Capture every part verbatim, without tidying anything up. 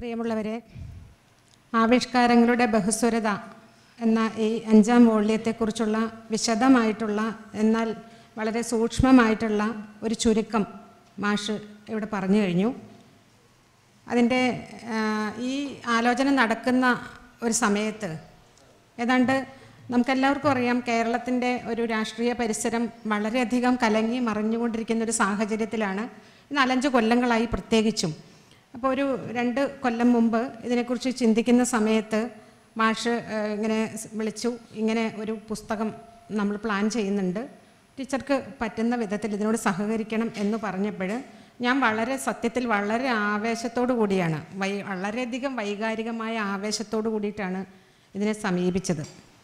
പ്രിയമുള്ളവരെ, ആവിഷ്കാരങ്ങളുടെ ബഹുസ്വരത എന്ന ഈ അഞ്ചാം വോള്യത്തെക്കുറിച്ചുള്ള വിശദമായിട്ടുള്ള എന്നാൽ വളരെ സൂക്ഷ്മമായിട്ടുള്ള ഒരു ചുരുക്കം മാഷ് ഇവിടെ പറഞ്ഞു കഴിഞ്ഞു. അതിൻ്റെ ഈ ആലോചന നടക്കുന്ന ഒരു സമയത്ത് ഏതാണ്ട് നമുക്കെല്ലാവർക്കും അറിയാം, കേരളത്തിൻ്റെ ഒരു രാഷ്ട്രീയ പരിസരം വളരെയധികം കലങ്ങി മറിഞ്ഞുകൊണ്ടിരിക്കുന്ന ഒരു സാഹചര്യത്തിലാണ് നാലഞ്ച് കൊല്ലങ്ങളായി പ്രത്യേകിച്ചും. അപ്പോൾ ഒരു രണ്ട് കൊല്ലം മുമ്പ് ഇതിനെക്കുറിച്ച് ചിന്തിക്കുന്ന സമയത്ത് മാഷ് ഇങ്ങനെ വിളിച്ചു, ഇങ്ങനെ ഒരു പുസ്തകം നമ്മൾ പ്ലാൻ ചെയ്യുന്നുണ്ട്, ടീച്ചർക്ക് പറ്റുന്ന വിധത്തിൽ ഇതിനോട് സഹകരിക്കണം എന്ന് പറഞ്ഞപ്പോൾ ഞാൻ വളരെ സത്യത്തിൽ വളരെ ആവേശത്തോടു കൂടിയാണ്, വൈ വളരെയധികം വൈകാരികമായ ആവേശത്തോടു കൂടിയിട്ടാണ് ഇതിനെ സമീപിച്ചത്.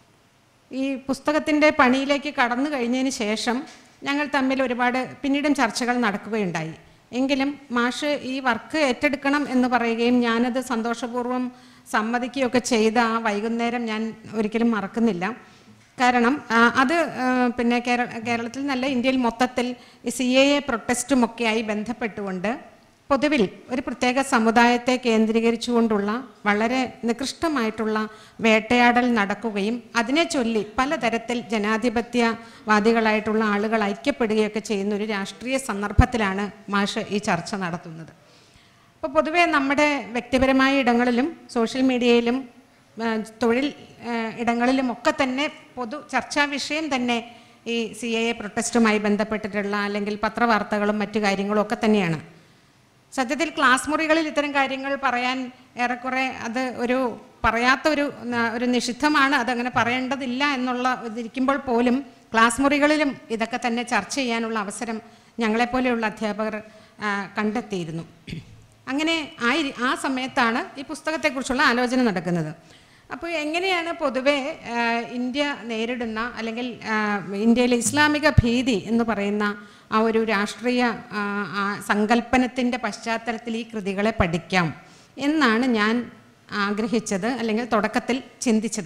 ഈ പുസ്തകത്തിൻ്റെ പണിയിലേക്ക് കടന്നു കഴിഞ്ഞതിന് ശേഷം ഞങ്ങൾ തമ്മിൽ ഒരുപാട് പിന്നീടും ചർച്ചകൾ നടക്കുകയുണ്ടായി. എങ്കിലും മാഷ് ഈ വർക്ക് ഏറ്റെടുക്കണം എന്ന് പറയുകയും ഞാനത് സന്തോഷപൂർവ്വം സമ്മതിക്കുകയൊക്കെ ചെയ്ത ആ വൈകുന്നേരം ഞാൻ ഒരിക്കലും മറക്കുന്നില്ല. കാരണം അത് പിന്നെ കേരള കേരളത്തിൽ നല്ല ഇന്ത്യയിൽ മൊത്തത്തിൽ ഈ സി എ എ പ്രൊട്ടസ്റ്റുമൊക്കെയായി ബന്ധപ്പെട്ടുകൊണ്ട് പൊതുവിൽ ഒരു പ്രത്യേക സമുദായത്തെ കേന്ദ്രീകരിച്ചുകൊണ്ടുള്ള വളരെ നികൃഷ്ടമായിട്ടുള്ള വേട്ടയാടൽ നടക്കുകയും അതിനെ ചൊല്ലി പലതരത്തിൽ ജനാധിപത്യവാദികളായിട്ടുള്ള ആളുകൾ ഐക്യപ്പെടുകയൊക്കെ ചെയ്യുന്ന ഒരു രാഷ്ട്രീയ സന്ദർഭത്തിലാണ് മാഷ് ഈ ചർച്ച നടത്തുന്നത്. അപ്പോൾ പൊതുവേ നമ്മുടെ വ്യക്തിപരമായ ഇടങ്ങളിലും സോഷ്യൽ മീഡിയയിലും തൊഴിൽ ഇടങ്ങളിലും ഒക്കെ തന്നെ പൊതു ചർച്ചാ വിഷയം തന്നെ ഈ സി എ എ പ്രൊട്ടസ്റ്റുമായി ബന്ധപ്പെട്ടിട്ടുള്ള അല്ലെങ്കിൽ പത്രവാർത്തകളും മറ്റു കാര്യങ്ങളും ഒക്കെ തന്നെയാണ്. സത്യത്തിൽ ക്ലാസ് മുറികളിൽ ഇത്തരം കാര്യങ്ങൾ പറയാൻ ഏറെക്കുറെ അത് ഒരു പറയാത്ത ഒരു ഒരു നിഷിദ്ധമാണ്, അതങ്ങനെ പറയേണ്ടതില്ല എന്നുള്ള ഇതിരിക്കുമ്പോൾ പോലും ക്ലാസ് മുറികളിലും ഇതൊക്കെ തന്നെ ചർച്ച ചെയ്യാനുള്ള അവസരം ഞങ്ങളെപ്പോലെയുള്ള അധ്യാപകർ കണ്ടെത്തിയിരുന്നു. അങ്ങനെ ആ ആ സമയത്താണ് ഈ പുസ്തകത്തെക്കുറിച്ചുള്ള ആലോചന നടക്കുന്നത്. അപ്പോൾ എങ്ങനെയാണ് പൊതുവെ ഇന്ത്യ നേരിടുന്ന അല്ലെങ്കിൽ ഇന്ത്യയിലെ ഇസ്ലാമിക ഭീതി എന്ന് പറയുന്ന ആ ഒരു രാഷ്ട്രീയ സങ്കല്പനത്തിൻ്റെ പശ്ചാത്തലത്തിൽ ഈ കൃതികളെ പഠിക്കാം എന്നാണ് ഞാൻ ആഗ്രഹിച്ചത്, അല്ലെങ്കിൽ തുടക്കത്തിൽ ചിന്തിച്ചത്.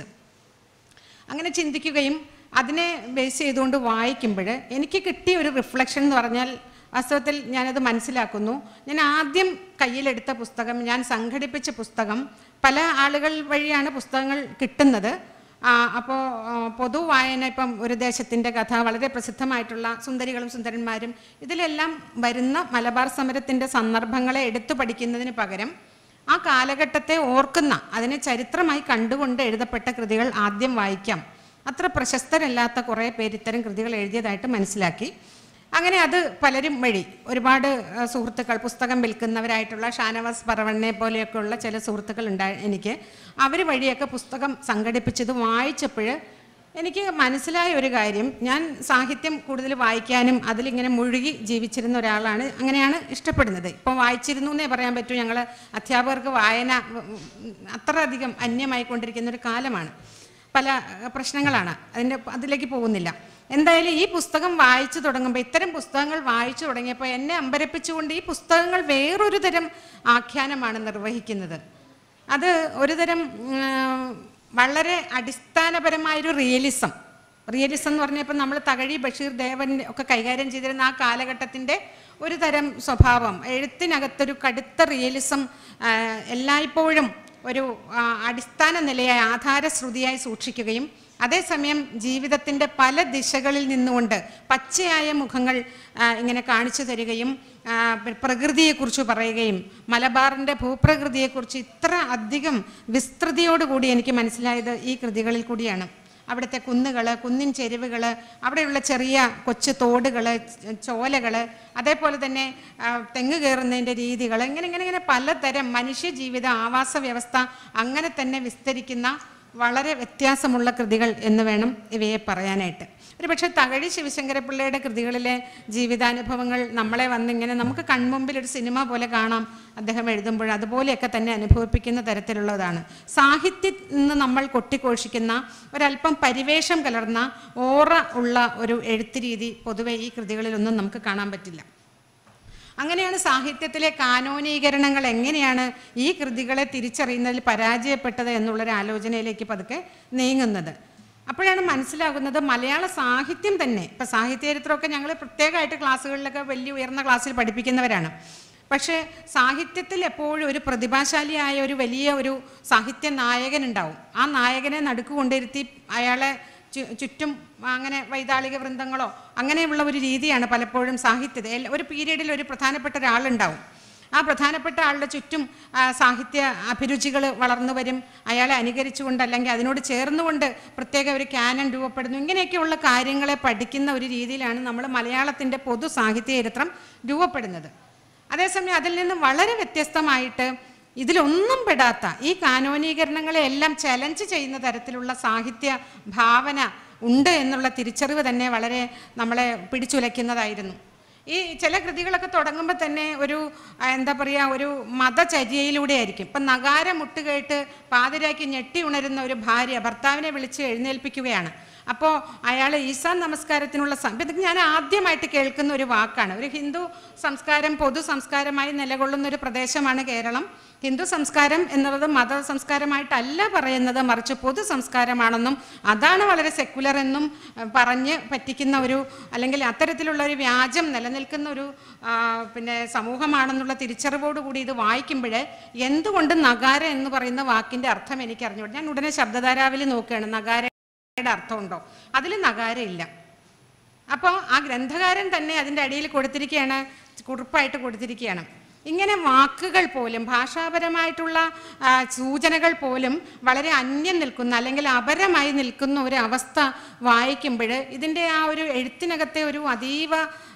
അങ്ങനെ ചിന്തിക്കുകയും അതിനെ ബേസ് ചെയ്തുകൊണ്ട് വായിക്കുമ്പോൾ എനിക്ക് കിട്ടിയ ഒരു റിഫ്ലക്ഷൻ എന്ന് പറഞ്ഞാൽ, വാസ്തവത്തിൽ ഞാനത് മനസ്സിലാക്കുന്നു. ഞാൻ ആദ്യം കയ്യിലെടുത്ത പുസ്തകം, ഞാൻ സംഘടിപ്പിച്ച പുസ്തകം, പല ആളുകൾ വഴിയാണ് പുസ്തകങ്ങൾ കിട്ടുന്നത്. അപ്പോൾ പൊതു വായന, ഇപ്പം ഒരു ദേശത്തിൻ്റെ കഥ, വളരെ പ്രസിദ്ധമായിട്ടുള്ള സുന്ദരികളും സുന്ദരന്മാരും, ഇതിലെല്ലാം വരുന്ന മലബാർ സമരത്തിൻ്റെ സന്ദർഭങ്ങളെ എടുത്തു പഠിക്കുന്നതിന് പകരം ആ കാലഘട്ടത്തെ ഓർക്കുന്ന, അതിനെ ചരിത്രമായി കണ്ടുകൊണ്ട് എഴുതപ്പെട്ട കൃതികൾ ആദ്യം വായിക്കാം. അത്ര പ്രശസ്തരല്ലാത്ത കുറേ പേര് ഇത്തരം കൃതികൾ എഴുതിയതായിട്ട് മനസ്സിലാക്കി. അങ്ങനെ അത് പലരും വഴി ഒരുപാട് സുഹൃത്തുക്കൾ, പുസ്തകം വിൽക്കുന്നവരായിട്ടുള്ള ഷാനവാസ് പറവണ്ണെ പോലെയൊക്കെയുള്ള ചില സുഹൃത്തുക്കൾ ഉണ്ടായി എനിക്ക്. അവർ വഴിയൊക്കെ പുസ്തകം സംഘടിപ്പിച്ചത് വായിച്ചപ്പോൾ എനിക്ക് മനസ്സിലായ ഒരു കാര്യം, ഞാൻ സാഹിത്യം കൂടുതൽ വായിക്കാനും അതിലിങ്ങനെ മുഴുകി ജീവിച്ചിരുന്ന ഒരാളാണ്, അങ്ങനെയാണ് ഇഷ്ടപ്പെടുന്നത്. ഇപ്പം വായിച്ചിരുന്നു എന്നേ പറയാൻ പറ്റൂ. ഞങ്ങൾ അധ്യാപകർക്ക് വായന അത്ര അധികം അന്യമായിക്കൊണ്ടിരിക്കുന്ന ഒരു കാലമാണ്. പല പ്രശ്നങ്ങളാണ്, അതിൻ്റെ അതിലേക്ക് പോകുന്നില്ല. എന്തായാലും ഈ പുസ്തകം വായിച്ചു തുടങ്ങുമ്പോൾ, ഇത്തരം പുസ്തകങ്ങൾ വായിച്ചു തുടങ്ങിയപ്പോൾ എന്നെ അമ്പരപ്പിച്ചുകൊണ്ട് ഈ പുസ്തകങ്ങൾ വേറൊരു തരം ആഖ്യാനമാണ് നിർവഹിക്കുന്നത്. അത് ഒരു തരം വളരെ അടിസ്ഥാനപരമായൊരു റിയലിസം റിയലിസം എന്ന് പറഞ്ഞപ്പോൾ നമ്മൾ തകഴി ബഷീർ ദേവൻ ഒക്കെ കൈകാര്യം ചെയ്തിരുന്ന ആ കാലഘട്ടത്തിൻ്റെ ഒരു തരം സ്വഭാവം, എഴുത്തിനകത്തൊരു കടുത്ത റിയലിസം എല്ലായ്പ്പോഴും ഒരു അടിസ്ഥാന നിലയായി ആധാരശ്രുതിയായി സൂക്ഷിക്കുകയും അതേസമയം ജീവിതത്തിൻ്റെ പല ദിശകളിൽ നിന്നുകൊണ്ട് പച്ചയായ മുഖങ്ങൾ ഇങ്ങനെ കാണിച്ചു തരികയും പ്രകൃതിയെക്കുറിച്ച് പറയുകയും, മലബാറിൻ്റെ ഭൂപ്രകൃതിയെക്കുറിച്ച് ഇത്ര അധികം വിസ്തൃതിയോടുകൂടി എനിക്ക് മനസ്സിലായത് ഈ കൃതികളിൽ കൂടിയാണ്. അവിടുത്തെ കുന്നുകൾ, കുന്നിൻ ചെരുവുകൾ, അവിടെയുള്ള ചെറിയ കൊച്ചു തോടുകൾ, ചോലകൾ, അതേപോലെ തന്നെ തെങ്ങ് കയറുന്നതിൻ്റെ രീതികൾ, ഇങ്ങനെ ഇങ്ങനെ ഇങ്ങനെ പലതരം മനുഷ്യജീവിത ആവാസ വ്യവസ്ഥ അങ്ങനെ തന്നെ വിസ്തരിക്കുന്ന വളരെ വ്യത്യാസമുള്ള കൃതികൾ എന്ന് വേണം ഇവയെ പറയാനായിട്ട്. ഒരു പക്ഷേ തകഴി ശിവശങ്കരപിള്ളയുടെ കൃതികളിലെ ജീവിതാനുഭവങ്ങൾ നമ്മളെ വന്നിങ്ങനെ നമുക്ക് കൺമുമ്പിൽ ഒരു സിനിമ പോലെ കാണാം അദ്ദേഹം എഴുതുമ്പോൾ, അതുപോലെയൊക്കെ തന്നെ അനുഭവിപ്പിക്കുന്ന തരത്തിലുള്ളതാണ്. സാഹിത്യത്തിൽ നിന്ന് നമ്മൾ കൊട്ടിഘോഷിക്കുന്ന ഒരല്പം പരിവേഷം കലർന്ന ഓറ ഉള്ള ഒരു എഴുത്ത് രീതി പൊതുവെ ഈ കൃതികളിലൊന്നും നമുക്ക് കാണാൻ പറ്റില്ല. അങ്ങനെയാണ് സാഹിത്യത്തിലെ കാനോനീകരണങ്ങൾ എങ്ങനെയാണ് ഈ കൃതികളെ തിരിച്ചറിയുന്നതിൽ പരാജയപ്പെട്ടത് എന്നുള്ളൊരു ആലോചനയിലേക്ക് പതുക്കെ നീങ്ങുന്നത്. അപ്പോഴാണ് മനസ്സിലാകുന്നത് മലയാള സാഹിത്യം തന്നെ, ഇപ്പം സാഹിത്യ ചരിത്രമൊക്കെ ഞങ്ങൾ പ്രത്യേകമായിട്ട് ക്ലാസ്സുകളിലൊക്കെ വലിയ ഉയർന്ന ക്ലാസ്സിൽ പഠിപ്പിക്കുന്നവരാണ്. പക്ഷേ സാഹിത്യത്തിൽ എപ്പോഴും ഒരു പ്രതിഭാശാലിയായ ഒരു വലിയ ഒരു സാഹിത്യ നായകനുണ്ടാവും. ആ നായകനെ നടുക്ക് കൊണ്ടിരുത്തി അയാളെ ചുറ്റും അങ്ങനെ വൈതാളിക വൃന്ദങ്ങളോ അങ്ങനെയുള്ള ഒരു രീതിയാണ് പലപ്പോഴും സാഹിത്യത്തിൽ. ഒരു പീരീഡിൽ ഒരു പ്രധാനപ്പെട്ട ഒരാളുണ്ടാവും. ആ പ്രധാനപ്പെട്ട ആളുടെ ചുറ്റും സാഹിത്യ അഭിരുചികൾ വളർന്നു വരും. അയാളെ അനുകരിച്ചുകൊണ്ട് അല്ലെങ്കിൽ അതിനോട് ചേർന്നുകൊണ്ട് പ്രത്യേക ഒരു ക്യാനൻ രൂപപ്പെടുന്നു. ഇങ്ങനെയൊക്കെയുള്ള കാര്യങ്ങളെ പഠിക്കുന്ന ഒരു രീതിയിലാണ് നമ്മൾ മലയാളത്തിൻ്റെ പൊതു സാഹിത്യ ചരിത്രം രൂപപ്പെടുന്നത്. അതേസമയം അതിൽ നിന്ന് വളരെ വ്യത്യസ്തമായിട്ട് ഇതിലൊന്നും പെടാത്ത ഈ കാനോനീകരണങ്ങളെ എല്ലാം ചലഞ്ച് ചെയ്യുന്ന തരത്തിലുള്ള സാഹിത്യ ഭാവന ഉണ്ട് എന്നുള്ള തിരിച്ചറിവ് തന്നെ വളരെ നമ്മളെ പിടിച്ചുലയ്ക്കുന്നതായിരുന്നു. ഈ ചില കൃതികളൊക്കെ തുടങ്ങുമ്പോൾ തന്നെ ഒരു എന്താ പറയുക ഒരു മതചര്യയിലൂടെ ആയിരിക്കും. ഇപ്പം നഗാര മുട്ടുകേട്ട് പാതിരാക്കി ഞെട്ടി ഉണരുന്ന ഒരു ഭാര്യ ഭർത്താവിനെ വിളിച്ച് എഴുന്നേൽപ്പിക്കുകയാണ്. അപ്പോൾ അയാൾ ഈസാ നമസ്കാരത്തിനുള്ള ഇതൊക്കെ ഞാൻ ആദ്യമായിട്ട് കേൾക്കുന്ന ഒരു വാക്കാണ്. ഒരു ഹിന്ദു സംസ്കാരം പൊതു സംസ്കാരമായി നിലകൊള്ളുന്ന ഒരു പ്രദേശമാണ് കേരളം. ഹിന്ദു സംസ്കാരം എന്നുള്ളത് മത സംസ്കാരമായിട്ടല്ല പറയുന്നത്, മറിച്ച് പൊതു സംസ്കാരമാണെന്നും അതാണ് വളരെ സെക്കുലർ എന്നും പറഞ്ഞ് പറ്റിക്കുന്ന ഒരു അല്ലെങ്കിൽ അത്തരത്തിലുള്ള ഒരു വ്യാജം നിലനിൽക്കുന്ന ഒരു പിന്നെ സമൂഹമാണെന്നുള്ള തിരിച്ചറിവോടുകൂടി ഇത് വായിക്കുമ്പോൾ എന്തുകൊണ്ട് നഗാര എന്ന് പറയുന്ന വാക്കിൻ്റെ അർത്ഥം എനിക്ക് അറിഞ്ഞുകൊണ്ട് ഞാൻ ഉടനെ ശബ്ദധാരാവിൽ നോക്കുകയാണ്. നഗാര അർത്ഥമുണ്ടോ? അതിൽ നഗാര ഇല്ല. അപ്പോൾ ആ ഗ്രന്ഥകാരൻ തന്നെ അതിൻ്റെ അടിയിൽ കൊടുത്തിരിക്കുകയാണ്, കുറിപ്പായിട്ട് കൊടുത്തിരിക്കുകയാണ്. ഇങ്ങനെ വാക്കുകൾ പോലും ഭാഷാപരമായിട്ടുള്ള സൂചനകൾ പോലും വളരെ അന്യം നിൽക്കുന്ന അല്ലെങ്കിൽ അപരമായി നിൽക്കുന്ന ഒരു അവസ്ഥ വായിക്കുമ്പോൾ ഇതിൻ്റെ ആ ഒരു എഴുത്തിനകത്തെ ഒരു അതീവ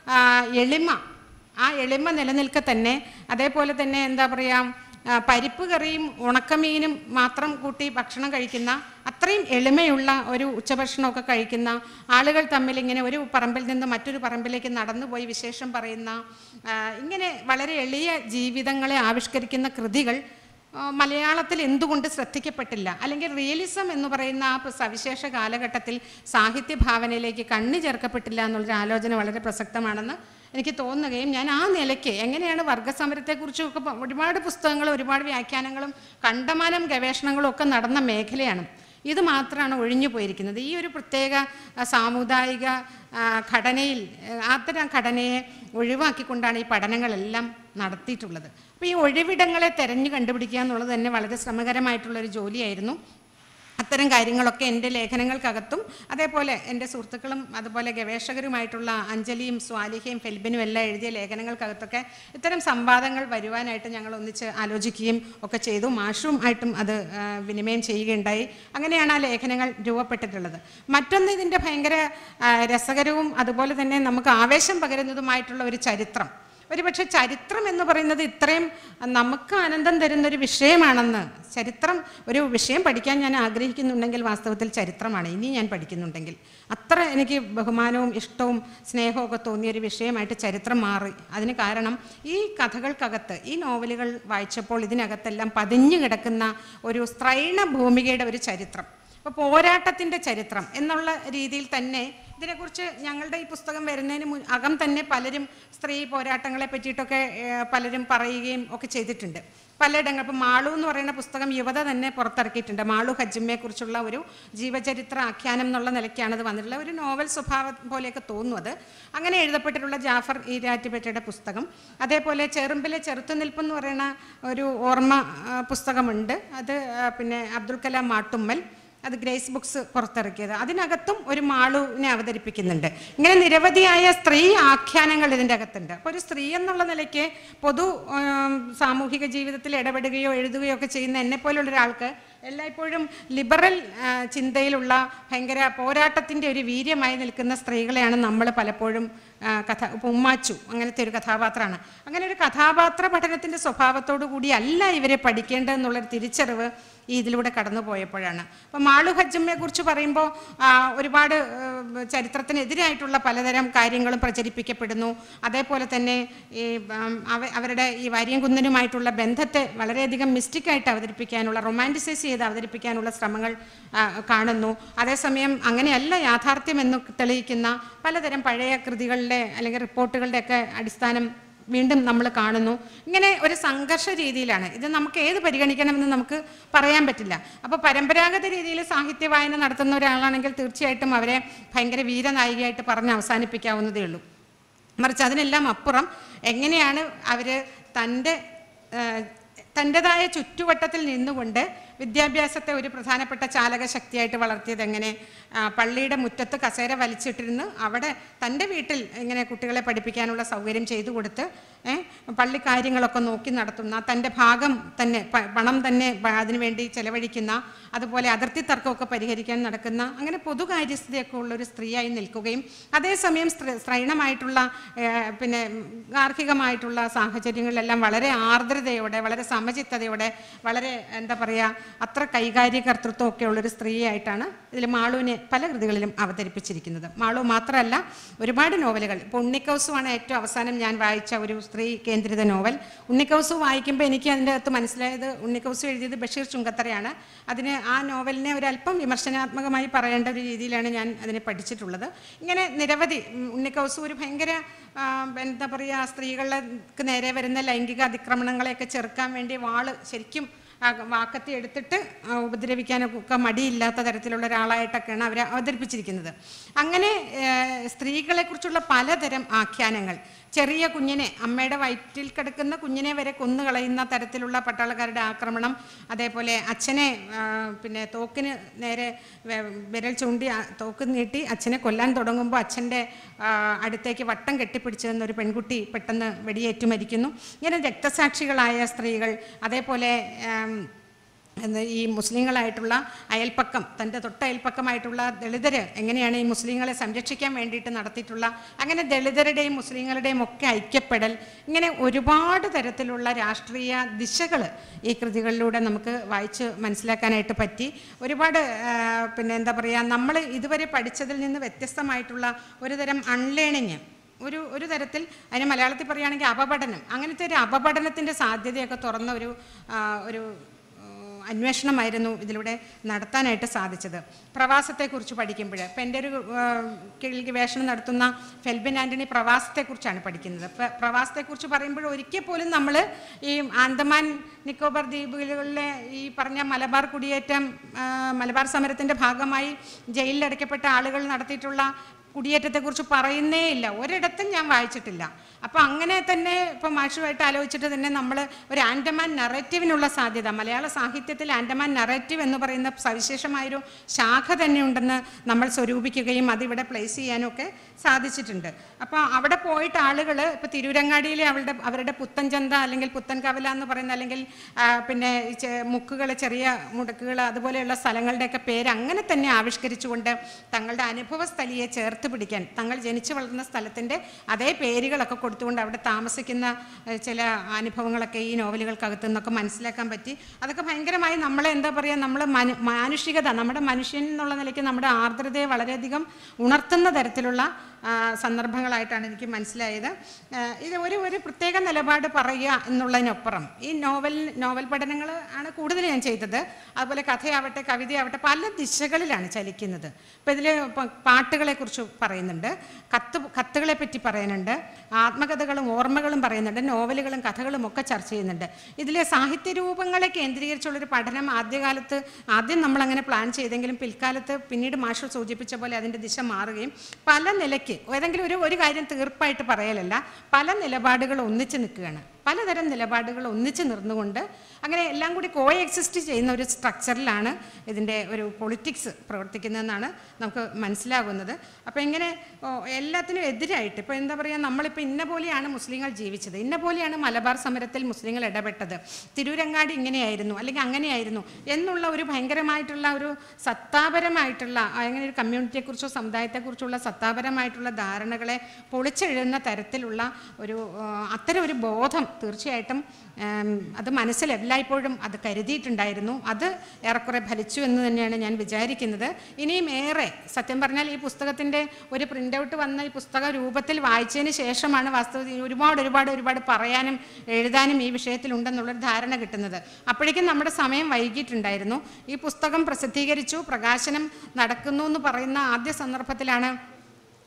എളിമ ആ എളിമ നിലനിൽക്കെ തന്നെ അതേപോലെ തന്നെ എന്താ പറയുക പരിപ്പ് കറിയും ഉണക്കമീനും മാത്രം കൂട്ടി ഭക്ഷണം കഴിക്കുന്ന അത്രയും എളിമയുള്ള ഒരു ഉച്ചഭക്ഷണമൊക്കെ കഴിക്കുന്ന ആളുകൾ തമ്മിൽ ഇങ്ങനെ ഒരു പറമ്പിൽ നിന്ന് മറ്റൊരു പറമ്പിലേക്ക് നടന്നുപോയി വിശേഷം പറയുന്ന ഇങ്ങനെ വളരെ എളിയ ജീവിതങ്ങളെ ആവിഷ്കരിക്കുന്ന കൃതികൾ മലയാളത്തിൽ എന്തുകൊണ്ട് ശ്രദ്ധിക്കപ്പെട്ടില്ല? അല്ലെങ്കിൽ റിയലിസം എന്ന് പറയുന്ന ആ സവിശേഷ കാലഘട്ടത്തിൽ സാഹിത്യ ഭാവനയിലേക്ക് കണ്ണു ചേർക്കപ്പെട്ടില്ല എന്നുള്ളൊരു ആലോചന വളരെ പ്രസക്തമാണെന്ന് എനിക്ക് തോന്നുകയും ഞാൻ ആ നിലയ്ക്ക് എങ്ങനെയാണ് വർഗസമരത്തെക്കുറിച്ചൊക്കെ ഒരുപാട് പുസ്തകങ്ങളും ഒരുപാട് വ്യാഖ്യാനങ്ങളും കണ്ടമാനം ഗവേഷണങ്ങളും ഒക്കെ നടന്ന മേഖലയാണ്. ഇത് മാത്രമാണ് ഒഴിഞ്ഞു പോയിരിക്കുന്നത്. ഈ ഒരു പ്രത്യേക സാമുദായിക ഘടനയിൽ അത്തരം ഘടനയെ ഒഴിവാക്കിക്കൊണ്ടാണ് ഈ പഠനങ്ങളെല്ലാം നടത്തിയിട്ടുള്ളത്. അപ്പോൾ ഈ ഒഴിവിടങ്ങളെ തെരഞ്ഞു കണ്ടുപിടിക്കുക എന്നുള്ളത് തന്നെ വളരെ ശ്രമകരമായിട്ടുള്ളൊരു ജോലിയായിരുന്നു. അത്തരം കാര്യങ്ങളൊക്കെ എൻ്റെ ലേഖനങ്ങൾക്കകത്തും അതേപോലെ എൻ്റെ സുഹൃത്തുക്കളും അതുപോലെ ഗവേഷകരുമായിട്ടുള്ള അഞ്ജലിയും സ്വാലിഹയും ഫെൽബിനും എല്ലാം എഴുതിയ ലേഖനങ്ങൾക്കകത്തൊക്കെ ഇത്തരം സംവാദങ്ങൾ വരുവാനായിട്ട് ഞങ്ങൾ ഒന്നിച്ച് ആലോചിക്കുകയും ഒക്കെ ചെയ്തു. മാഷും ആയിട്ടും അത് വിനിമയം ചെയ്യുകയുണ്ടായി. അങ്ങനെയാണ് ആ ലേഖനങ്ങൾ രൂപപ്പെട്ടിട്ടുള്ളത്. മറ്റൊന്ന് ഇതിൻ്റെ ഭയങ്കര രസകരവും അതുപോലെ തന്നെ നമുക്ക് ആവേശം പകരുന്നതുമായിട്ടുള്ള ഒരു ചരിത്രം. ഒരുപക്ഷെ ചരിത്രം എന്ന് പറയുന്നത് ഇത്രയും നമുക്ക് ആനന്ദം തരുന്നൊരു വിഷയമാണെന്ന് ചരിത്രം ഒരു വിഷയം പഠിക്കാൻ ഞാൻ ആഗ്രഹിക്കുന്നുണ്ടെങ്കിൽ വാസ്തവത്തിൽ ചരിത്രമാണ് ഇനി ഞാൻ പഠിക്കുന്നുണ്ടെങ്കിൽ അത്ര എനിക്ക് ബഹുമാനവും ഇഷ്ടവും സ്നേഹവും ഒക്കെ തോന്നിയൊരു വിഷയമായിട്ട് ചരിത്രം മാറി. അതിന് കാരണം ഈ കഥകൾക്കകത്ത് ഈ നോവലുകൾ വായിച്ചപ്പോൾ ഇതിനകത്തെല്ലാം പതിഞ്ഞു കിടക്കുന്ന ഒരു സ്ത്രൈണ ഭൂമികയുടെ ഒരു ചരിത്രം, അപ്പോൾ പോരാട്ടത്തിൻ്റെ ചരിത്രം എന്നുള്ള രീതിയിൽ തന്നെ ഇതിനെക്കുറിച്ച് ഞങ്ങളുടെ ഈ പുസ്തകം വരുന്നതിന് മുൻ അകം തന്നെ പലരും സ്ത്രീ പോരാട്ടങ്ങളെ പറ്റിയിട്ടൊക്കെ പലരും പറയുകയും ഒക്കെ ചെയ്തിട്ടുണ്ട് പലയിടങ്ങൾ. ഇപ്പം മാളു എന്ന് പറയുന്ന പുസ്തകം യുവത തന്നെ പുറത്തിറക്കിയിട്ടുണ്ട്. മാളു ഹജ്ജിമ്മയെക്കുറിച്ചുള്ള ഒരു ജീവചരിത്ര ആഖ്യാനം എന്നുള്ള നിലയ്ക്കാണ് അത് വന്നിട്ടുള്ള ഒരു നോവൽ സ്വഭാവം പോലെയൊക്കെ തോന്നുന്നത്. അങ്ങനെ എഴുതപ്പെട്ടിട്ടുള്ള ജാഫർ ഈരാറ്റുപേറ്റയുടെ പുസ്തകം, അതേപോലെ ചെറുമ്പിലെ ചെറുത്തുനിൽപ്പ് എന്ന് പറയുന്ന ഒരു ഓർമ്മ പുസ്തകമുണ്ട്. അത് പിന്നെ അബ്ദുൽ കലാം മാട്ടുമ്മൽ, അത് ഗ്രേസ് ബുക്സ് പുറത്തിറക്കിയത്. അതിനകത്തും ഒരു മാളുവിനെ അവതരിപ്പിക്കുന്നുണ്ട്. ഇങ്ങനെ നിരവധിയായ സ്ത്രീ ആഖ്യാനങ്ങൾ ഇതിൻ്റെ അകത്തുണ്ട്. അപ്പോൾ ഒരു സ്ത്രീ എന്നുള്ള നിലയ്ക്ക് പൊതു സാമൂഹിക ജീവിതത്തിൽ ഇടപെടുകയോ എഴുതുകയോ ഒക്കെ ചെയ്യുന്ന എന്നെപ്പോലുള്ള ഒരാൾക്ക് എല്ലായ്പ്പോഴും ലിബറൽ ചിന്തയിലുള്ള ഭയങ്കര പോരാട്ടത്തിൻ്റെ ഒരു വീര്യമായി നിൽക്കുന്ന സ്ത്രീകളെയാണ് നമ്മൾ പലപ്പോഴും കഥ ഉമ്മാച്ചു അങ്ങനത്തെ ഒരു കഥാപാത്രമാണ്. അങ്ങനെ ഒരു കഥാപാത്ര പഠനത്തിൻ്റെ സ്വഭാവത്തോടു കൂടി അല്ല ഇവരെ പഠിക്കേണ്ടതെന്നുള്ളൊരു തിരിച്ചറിവ് ഈ ഇതിലൂടെ കടന്നു പോയപ്പോഴാണ്. അപ്പോൾ മാളു ഹജ്ജമ്മയെക്കുറിച്ച് പറയുമ്പോൾ ഒരുപാട് ചരിത്രത്തിനെതിരായിട്ടുള്ള പലതരം കാര്യങ്ങളും പ്രചരിപ്പിക്കപ്പെടുന്നു. അതേപോലെ തന്നെ ഈ അവരുടെ ഈ വാര്യംകുന്നനുമായിട്ടുള്ള ബന്ധത്തെ വളരെയധികം മിസ്റ്റിക്കായിട്ട് അവതരിപ്പിക്കാനുള്ള റൊമാൻറ്റിസൈസ് ചെയ്ത് അവതരിപ്പിക്കാനുള്ള ശ്രമങ്ങൾ കാണുന്നു. അതേസമയം അങ്ങനെയല്ല യാഥാർത്ഥ്യമെന്ന് തെളിയിക്കുന്ന പലതരം പഴയ കൃതികളുടെ അല്ലെങ്കിൽ റിപ്പോർട്ടുകളുടെയൊക്കെ അടിസ്ഥാനം വീണ്ടും നമ്മൾ കാണുന്നു. ഇങ്ങനെ ഒരു സംഘർഷ രീതിയിലാണ് ഇത്. നമുക്ക് ഏത് പരിഗണിക്കണമെന്ന് നമുക്ക് പറയാൻ പറ്റില്ല. അപ്പോൾ പരമ്പരാഗത രീതിയിൽ സാഹിത്യ വായന നടത്തുന്ന ഒരാളാണെങ്കിൽ തീർച്ചയായിട്ടും അവരെ ഭയങ്കര വീരനായികയായിട്ട് പറഞ്ഞ് അവസാനിപ്പിക്കാവുന്നതേ ഉള്ളൂ. മറിച്ച് അതിനെല്ലാം അപ്പുറം എങ്ങനെയാണ് അവർ തൻ്റെ തൻ്റെതായ ചുറ്റുവട്ടത്തിൽ നിന്നുകൊണ്ട് വിദ്യാഭ്യാസത്തെ ഒരു പ്രധാനപ്പെട്ട ചാലക ശക്തിയായിട്ട് വളർത്തിയത് എങ്ങനെ? പള്ളിയുടെ മുറ്റത്ത് കസേര വലിച്ചിട്ടിരുന്ന് അവിടെ തൻ്റെ വീട്ടിൽ ഇങ്ങനെ കുട്ടികളെ പഠിപ്പിക്കാനുള്ള സൗകര്യം ചെയ്തു കൊടുത്ത് പള്ളി കാര്യങ്ങളൊക്കെ നോക്കി നടത്തുന്ന, തൻ്റെ ഭാഗം തന്നെ പണം തന്നെ അതിനുവേണ്ടി ചെലവഴിക്കുന്ന, അതുപോലെ അതിർത്തി തർക്കമൊക്കെ പരിഹരിക്കാൻ നടക്കുന്ന, അങ്ങനെ പൊതുകാര്യസ്ഥതയൊക്കെ ഉള്ളൊരു സ്ത്രീയായി നിൽക്കുകയും അതേസമയം സ്ത്രൈണമായിട്ടുള്ള പിന്നെ ഗാർഹികമായിട്ടുള്ള സാഹചര്യങ്ങളിലെല്ലാം വളരെ ആർദ്രതയോടെ, വളരെ സമചിത്തതയോടെ, വളരെ എന്താ പറയുക അത്ര കൈകാര്യകർത്തൃത്വമൊക്കെ ഉള്ളൊരു സ്ത്രീയായിട്ടാണ് ഇതിൽ മാളുവിനെ പല കൃതികളിലും അവതരിപ്പിച്ചിരിക്കുന്നത്. മാളു മാത്രമല്ല, ഒരുപാട് നോവലുകൾ. ഇപ്പോൾ ഉണ്ണിക്കൗസുവാണ് ഏറ്റവും അവസാനം ഞാൻ വായിച്ച ഒരു സ്ത്രീ കേന്ദ്രിത നോവൽ. ഉണ്ണിക്കൗസു വായിക്കുമ്പോൾ എനിക്ക് അതിൻ്റെ അകത്ത് മനസ്സിലായത്, ഉണ്ണിക്കൗസു എഴുതിയത് ബഷീർ ചുങ്കത്തറയാണ്. അതിന് ആ നോവലിനെ ഒരല്പം വിമർശനാത്മകമായി പറയേണ്ട ഒരു രീതിയിലാണ് ഞാൻ അതിനെ പഠിച്ചിട്ടുള്ളത്. ഇങ്ങനെ നിരവധി, ഉണ്ണിക്കൗസു ഒരു ഭയങ്കര എന്താ പറയുക, സ്ത്രീകൾക്ക് നേരെ വരുന്ന ലൈംഗിക അതിക്രമണങ്ങളെയൊക്കെ ചെറുക്കാൻ വേണ്ടി വാള് ശരിക്കും വാക്കത്തി എടുത്തിട്ട് ഉപദ്രവിക്കാനൊക്കെ മടിയില്ലാത്ത തരത്തിലുള്ള ഒരാളായിട്ടൊക്കെയാണ് അവർ അവതരിപ്പിച്ചിരിക്കുന്നത്. അങ്ങനെ സ്ത്രീകളെക്കുറിച്ചുള്ള പലതരം ആഖ്യാനങ്ങൾ, ചെറിയ കുഞ്ഞിനെ, അമ്മയുടെ വയറ്റിൽ കിടക്കുന്ന കുഞ്ഞിനെ വരെ കൊന്നുകളയുന്ന തരത്തിലുള്ള പട്ടാളക്കാരുടെ ആക്രമണം, അതേപോലെ അച്ഛനെ പിന്നെ തോക്കിന് നേരെ വിരൽ ചൂണ്ടി തോക്ക് നീട്ടി അച്ഛനെ കൊല്ലാൻ തുടങ്ങുമ്പോൾ അച്ഛൻ്റെ അടുത്തേക്ക് വട്ടം കെട്ടിപ്പിടിച്ചതെന്നൊരു പെൺകുട്ടി പെട്ടെന്ന് വെടിയേറ്റു മരിക്കുന്നു. ഇങ്ങനെ രക്തസാക്ഷികളായ സ്ത്രീകൾ, അതേപോലെ ഈ മുസ്ലിങ്ങളായിട്ടുള്ള അയൽപ്പക്കം, തൻ്റെ തൊട്ടയൽപ്പക്കമായിട്ടുള്ള ദളിതര് എങ്ങനെയാണ് ഈ മുസ്ലിങ്ങളെ സംരക്ഷിക്കാൻ വേണ്ടിയിട്ട് നടത്തിയിട്ടുള്ള, അങ്ങനെ ദളിതരുടെയും മുസ്ലിങ്ങളുടെയും ഒക്കെ ഐക്യപ്പെടൽ, ഇങ്ങനെ ഒരുപാട് തരത്തിലുള്ള രാഷ്ട്രീയ ദിശകൾ ഈ കൃതികളിലൂടെ നമുക്ക് വായിച്ച് മനസ്സിലാക്കാനായിട്ട് പറ്റി. ഒരുപാട് പിന്നെ എന്താ പറയുക, നമ്മൾ ഇതുവരെ പഠിച്ചതിൽ നിന്ന് വ്യത്യസ്തമായിട്ടുള്ള ഒരു തരം അൺലേണിങ്, ഒരു ഒരു തരത്തിൽ അതിനെ മലയാളത്തിൽ പറയുകയാണെങ്കിൽ അപപഠനം, അങ്ങനത്തെ ഒരു അപപഠനത്തിൻ്റെ സാധ്യതയൊക്കെ തുറന്ന ഒരു ഒരു അന്വേഷണമായിരുന്നു ഇതിലൂടെ നടത്താനായിട്ട് സാധിച്ചത്. പ്രവാസത്തെക്കുറിച്ച് പഠിക്കുമ്പോൾ, ഇപ്പം എൻ്റെ ഒരു കീഴിൽ ഗവേഷണം നടത്തുന്ന ഫെൽബിൻ ആൻ്റണി പ്രവാസത്തെക്കുറിച്ചാണ് പഠിക്കുന്നത്. പ്രവാസത്തെക്കുറിച്ച് പറയുമ്പോൾ ഒരിക്കൽ പോലും നമ്മൾ ഈ ആൻഡമാൻ നിക്കോബാർ ദ്വീപുകളിലെ ഈ പറഞ്ഞ മലബാർ കുടിയേറ്റം, മലബാർ സമരത്തിൻ്റെ ഭാഗമായി ജയിലിലടയ്ക്കപ്പെട്ട ആളുകൾ നടത്തിയിട്ടുള്ള കുടിയേറ്റത്തെക്കുറിച്ച് പറയുന്നേ ഇല്ല, ഒരിടത്തും ഞാൻ വായിച്ചിട്ടില്ല. അപ്പോൾ അങ്ങനെ തന്നെ ഇപ്പോൾ മാഷുമായിട്ട് ആലോചിച്ചിട്ട് തന്നെ നമ്മൾ ഒരു ആൻഡമാൻ നറേറ്റീവിനുള്ള സാധ്യത, മലയാള സാഹിത്യത്തിൽ ആൻഡമാൻ നറേറ്റീവ് എന്ന് പറയുന്ന സവിശേഷമായൊരു ശാഖ തന്നെ ഉണ്ടെന്ന് നമ്മൾ സ്വരൂപിക്കുകയും അതിവിടെ പ്ലേസ് ചെയ്യാനൊക്കെ സാധിച്ചിട്ടുണ്ട്. അപ്പോൾ അവിടെ പോയിട്ട് ആളുകൾ ഇപ്പോൾ തിരൂരങ്ങാടിയിലെ അവളുടെ അവരുടെ പുത്തൻചന്ത അല്ലെങ്കിൽ പുത്തൻ കവല എന്ന് പറയുന്ന, അല്ലെങ്കിൽ പിന്നെ മുക്കുകൾ, ചെറിയ മുടക്കുകൾ, അതുപോലെയുള്ള സ്ഥലങ്ങളുടെയൊക്കെ പേര് അങ്ങനെ തന്നെ ആവിഷ്കരിച്ചുകൊണ്ട് തങ്ങളുടെ അനുഭവസ്ഥലിയെ ചേർത്ത് പിടിക്കാൻ, തങ്ങൾ ജനിച്ചു വളർന്ന സ്ഥലത്തിൻ്റെ അതേ പേരുകളൊക്കെ കൊടുത്തുകൊണ്ട് അവിടെ താമസിക്കുന്ന ചില അനുഭവങ്ങളൊക്കെ ഈ നോവലുകൾക്കകത്തു നിന്നൊക്കെ മനസ്സിലാക്കാൻ പറ്റി. അതൊക്കെ ഭയങ്കരമായി നമ്മളെ എന്താ പറയുക, നമ്മൾ മനു മാനുഷികത, നമ്മുടെ മനുഷ്യൻ എന്നുള്ള നിലയ്ക്ക് നമ്മുടെ ആർദ്രതയെ വളരെയധികം ഉണർത്തുന്ന തരത്തിലുള്ള സന്ദർഭങ്ങളായിട്ടാണ് എനിക്ക് മനസ്സിലായത്. ഇത് ഒരു ഒരു പ്രത്യേക നിലപാട് പറയുക എന്നുള്ളതിനപ്പുറം ഈ നോവൽ നോവൽ പഠനങ്ങൾ ആണ് കൂടുതൽ ഞാൻ ചെയ്തത്. അതുപോലെ കഥയാവട്ടെ, കവിതയാവട്ടെ, പല ദിശകളിലാണ് ചലിക്കുന്നത്. ഇപ്പോൾ ഇതിൽ പാട്ടുകളെക്കുറിച്ച് പറയുന്നുണ്ട്, കത്ത് കത്തുകളെ പറ്റി പറയുന്നുണ്ട്, ആത്മകഥകളും ഓർമ്മകളും പറയുന്നുണ്ട്, നോവലുകളും കഥകളും ഒക്കെ ചർച്ച ചെയ്യുന്നുണ്ട്. ഇതിലെ സാഹിത്യരൂപങ്ങളെ കേന്ദ്രീകരിച്ചുള്ളൊരു പഠനം ആദ്യകാലത്ത് ആദ്യം നമ്മളങ്ങനെ പ്ലാൻ ചെയ്തെങ്കിലും പിൽക്കാലത്ത് പിന്നീട് മാഷ് സൂചിപ്പിച്ച പോലെ അതിൻ്റെ ദിശ മാറുകയും പല നിലയ്ക്ക് ഏതെങ്കിലും ഒരു ഒരു കാര്യം തീർപ്പായിട്ട് പറയലല്ല, പല നിലപാടുകൾ ഒന്നിച്ച് നിൽക്കുകയാണ്. പലതരം നിലപാടുകൾ ഒന്നിച്ച് നിർന്നുകൊണ്ട് അങ്ങനെ എല്ലാം കൂടി കോ എക്സിസ്റ്റ് ചെയ്യുന്ന ഒരു സ്ട്രക്ചറിലാണ് ഇതിൻ്റെ ഒരു പൊളിറ്റിക്സ് പ്രവർത്തിക്കുന്നതെന്നാണ് നമുക്ക് മനസ്സിലാകുന്നത്. അപ്പോൾ ഇങ്ങനെ എല്ലാത്തിനും എതിരായിട്ട്, ഇപ്പോൾ എന്താ പറയുക, നമ്മളിപ്പോൾ ഇന്ന പോലെയാണ് മുസ്ലിങ്ങൾ ജീവിച്ചത്, ഇന്ന പോലെയാണ് മലബാർ സമരത്തിൽ മുസ്ലിങ്ങൾ ഇടപെട്ടത്, തിരൂരങ്ങാടി ഇങ്ങനെയായിരുന്നു അല്ലെങ്കിൽ അങ്ങനെയായിരുന്നു എന്നുള്ള ഒരു ഭയങ്കരമായിട്ടുള്ള ഒരു സത്താപരമായിട്ടുള്ള, അങ്ങനെ ഒരു കമ്മ്യൂണിറ്റിയെക്കുറിച്ചോ സമുദായത്തെക്കുറിച്ചുള്ള സത്താപരമായിട്ടുള്ള ധാരണകളെ പൊളിച്ചെഴുതുന്ന തരത്തിലുള്ള ഒരു അത്തരം ഒരു ബോധം തീർച്ചയായിട്ടും അത് മനസ്സിൽ എല്ലായ്പ്പോഴും അത് കരുതിയിട്ടുണ്ടായിരുന്നു. അത് ഏറെക്കുറെ ഫലിച്ചു എന്ന് തന്നെയാണ് ഞാൻ വിചാരിക്കുന്നത്. ഇനിയും ഏറെ, സത്യം പറഞ്ഞാൽ ഈ പുസ്തകത്തിൻ്റെ ഒരു പ്രിൻ്റ് ഔട്ട് വന്ന ഈ പുസ്തക രൂപത്തിൽ വായിച്ചതിന് ശേഷമാണ് വാസ്തവത്തിൽ ഒരുപാട് ഒരുപാട് ഒരുപാട് പറയാനും എഴുതാനും ഈ വിഷയത്തിലുണ്ടെന്നുള്ളൊരു ധാരണ കിട്ടുന്നത്. അപ്പോഴേക്കും നമ്മുടെ സമയം വൈകിട്ടുണ്ടായിരുന്നു. ഈ പുസ്തകം പ്രസിദ്ധീകരിച്ചു, പ്രകാശനം നടക്കുന്നു എന്ന് പറയുന്ന ആദ്യ സന്ദർഭത്തിലാണ്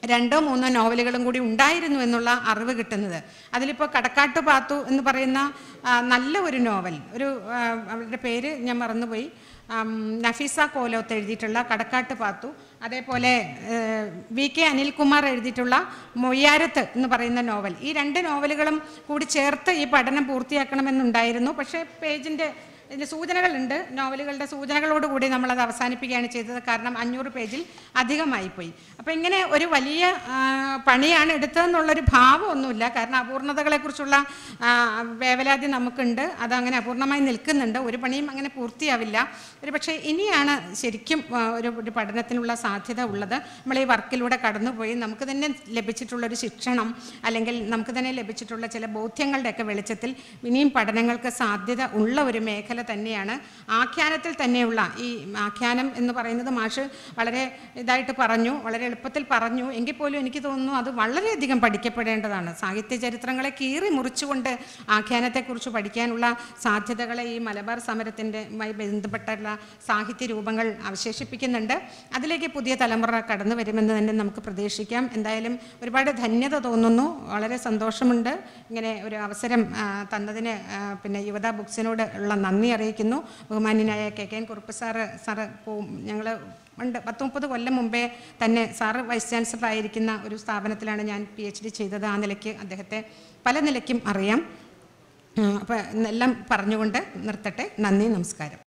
രണ്ടോ മൂന്നോ നോവലുകളും കൂടി ഉണ്ടായിരുന്നു എന്നുള്ള അറിവ് കിട്ടുന്നത്. അതിലിപ്പോൾ കടക്കാട്ടു പാത്തു എന്ന് പറയുന്ന നല്ല ഒരു നോവൽ, ഒരു അവരുടെ പേര് ഞാൻ മറന്നുപോയി, നഫീസ കോലോത്ത് എഴുതിയിട്ടുള്ള കടക്കാട്ട് പാത്തു, അതേപോലെ വി കെ അനിൽകുമാർ എഴുതിയിട്ടുള്ള മൊയ്യാരത്ത് എന്ന് പറയുന്ന നോവൽ, ഈ രണ്ട് നോവലുകളും കൂടി ചേർത്ത് ഈ പഠനം പൂർത്തിയാക്കണമെന്നുണ്ടായിരുന്നു. പക്ഷേ പേജിൻ്റെ ഇതിൻ്റെ സൂചനകളുണ്ട്, നോവലുകളുടെ സൂചനകളോടുകൂടി നമ്മളത് അവസാനിപ്പിക്കുകയാണ് ചെയ്തത്. കാരണം അഞ്ഞൂറ് പേജിൽ അധികമായിപ്പോയി. അപ്പോൾ ഇങ്ങനെ ഒരു വലിയ പണിയാണ് എടുത്തതെന്നുള്ളൊരു ഭാവമൊന്നുമില്ല. കാരണം അപൂർണതകളെക്കുറിച്ചുള്ള വേവലാതി നമുക്കുണ്ട്, അതങ്ങനെ അപൂർണമായി നിൽക്കുന്നുണ്ട്. ഒരു പണിയും അങ്ങനെ പൂർത്തിയാവില്ല. ഒരു പക്ഷേ ഇനിയാണ് ശരിക്കും ഒരു ഒരു പഠനത്തിനുള്ള സാധ്യത ഉള്ളത്. നമ്മൾ ഈ വർക്കിലൂടെ കടന്നുപോയി നമുക്ക് തന്നെ ലഭിച്ചിട്ടുള്ളൊരു ശിക്ഷണം അല്ലെങ്കിൽ നമുക്ക് തന്നെ ലഭിച്ചിട്ടുള്ള ചില ബോധ്യങ്ങളുടെയൊക്കെ വെളിച്ചത്തിൽ ഇനിയും പഠനങ്ങൾക്ക് സാധ്യത ഉള്ള ഒരു മേഖല തന്നെയാണ്. ആഖ്യാനത്തിൽ തന്നെയുള്ള ഈ ആഖ്യാനം എന്ന് പറയുന്നത് മാഷ് വളരെ ഇതായിട്ട് പറഞ്ഞു, വളരെ എളുപ്പത്തിൽ പറഞ്ഞു. എങ്കിൽ പോലും എനിക്ക് തോന്നുന്നു അത് വളരെയധികം പഠിക്കപ്പെടേണ്ടതാണ്. സാഹിത്യ ചരിത്രങ്ങളെ കീറി മുറിച്ചുകൊണ്ട് ആഖ്യാനത്തെക്കുറിച്ച് പഠിക്കാനുള്ള സാധ്യതകളെ ഈ മലബാർ സമരത്തിൻ്റെയുമായി ബന്ധപ്പെട്ടുള്ള സാഹിത്യ രൂപങ്ങൾ അവശേഷിപ്പിക്കുന്നുണ്ട്. അതിലേക്ക് പുതിയ തലമുറ കടന്നു വരുമെന്ന് തന്നെ നമുക്ക് പ്രതീക്ഷിക്കാം. എന്തായാലും ഒരുപാട് ധന്യത തോന്നുന്നു, വളരെ സന്തോഷമുണ്ട് ഇങ്ങനെ ഒരു അവസരം തന്നതിന്. പിന്നെ യുവത ബുക്സിനോട് ഉള്ള നന്ദി അറിയിക്കുന്നു. ബഹുമാന്യനായ K K N Kurup sir sir പോവും ഞങ്ങൾ ഉണ്ട് പത്ത് മുപ്പത് കൊല്ലം മുമ്പേ തന്നെ സാറ് വൈസ് ചാൻസലർ ആയിരിക്കുന്ന ഒരു സ്ഥാപനത്തിലാണ് ഞാൻ പി എച്ച് ഡി ചെയ്തത്. ആ നിലയ്ക്ക് അദ്ദേഹത്തെ പല നിലയ്ക്കും അറിയാം. അപ്പോൾ എല്ലാം പറഞ്ഞുകൊണ്ട് നിർത്തട്ടെ. നന്ദി, നമസ്കാരം.